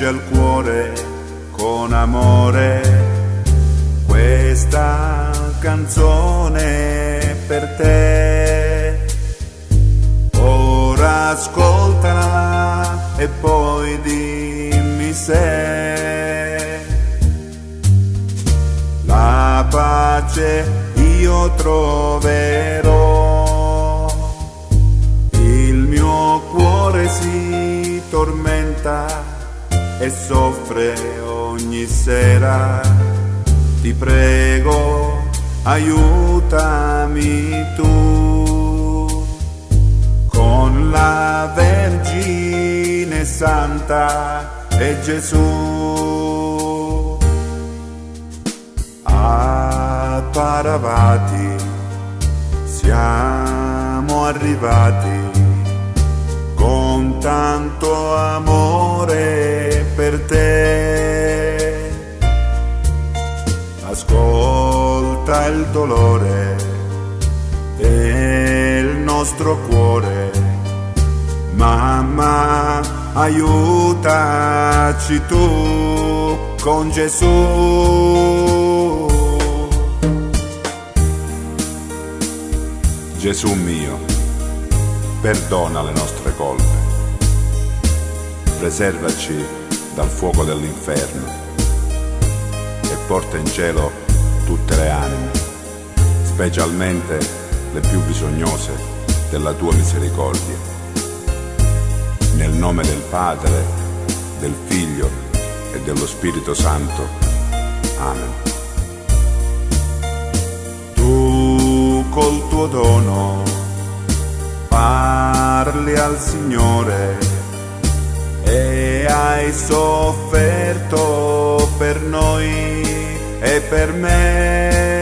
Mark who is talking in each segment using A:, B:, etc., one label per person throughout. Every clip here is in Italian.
A: stringe il cuore con amore. Questa canzone per te, ora ascoltala e poi dimmi se la pace io troverò. Il mio cuore si tormenta e soffre ogni sera. Ti prego, aiutami tu, con la Vergine Santa e Gesù. A Paravati siamo arrivati con tanto amore per te. Ascolta il dolore del nostro cuore, mamma, aiutaci tu con Gesù. Gesù mio, perdona le nostre colpe, preservaci dal fuoco dell'inferno e porta in cielo tutte le anime, specialmente le più bisognose della tua misericordia. Nel nome del Padre, del Figlio e dello Spirito Santo. Amen. Tu col tuo dono parli al Signore e hai sofferto per noi e per me.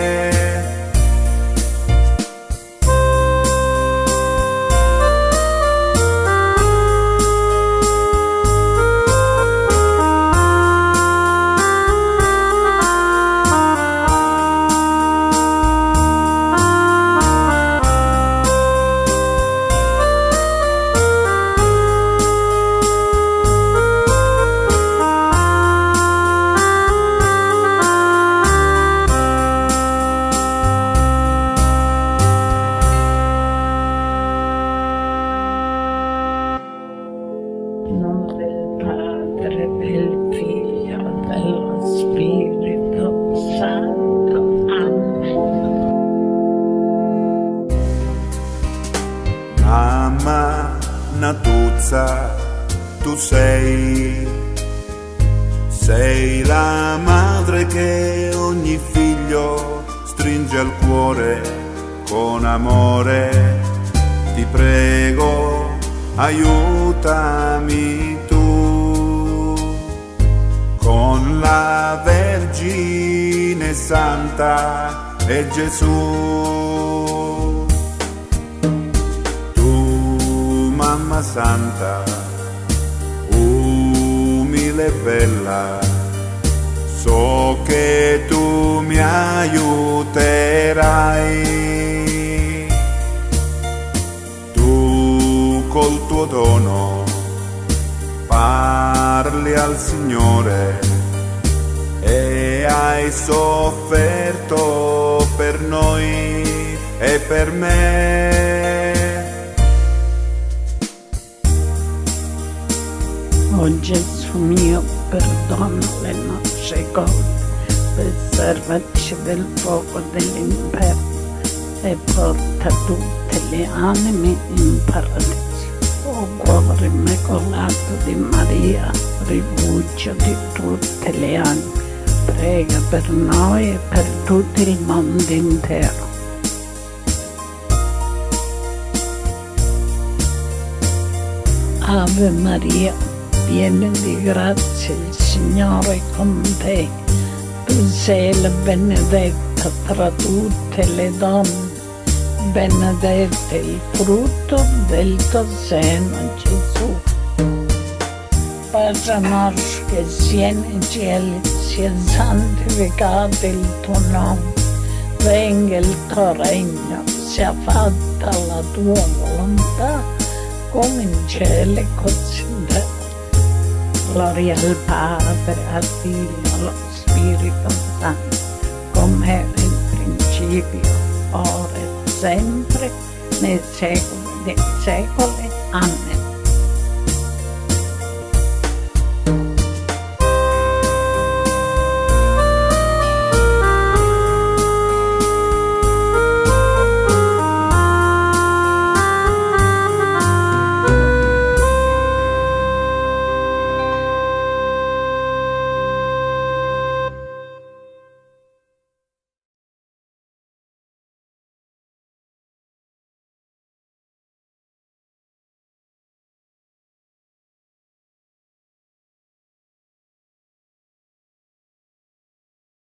A: Mamma Natuzza, tu sei la madre che ogni figlio stringe al cuore con amore. Ti prego, aiutami tu, con la Vergine Santa e Gesù. Mamma Santa, umile e bella, so che tu mi aiuterai. Tu col tuo dono parli al Signore e hai sofferto per noi e per me.
B: Oh Gesù mio, perdona le nostre colpe, preservaci del fuoco dell'inferno e porta tutte le anime in paradiso. O cuore immacolato di Maria, rifugio di tutte le anime, prega per noi e per tutto il mondo intero. Ave Maria, piena di grazia, il Signore è con te. Tu sei la benedetta tra tutte le donne, benedetto il frutto del tuo seno, Gesù. Padre nostro che sei nei cieli, sia santificato il tuo nome, venga il tuo regno, sia fatta la tua volontà, come in cielo e così in terra. Gloria al Padre, al Figlio, allo Spirito Santo, come era in principio, ora e sempre, nei secoli dei secoli. Amen.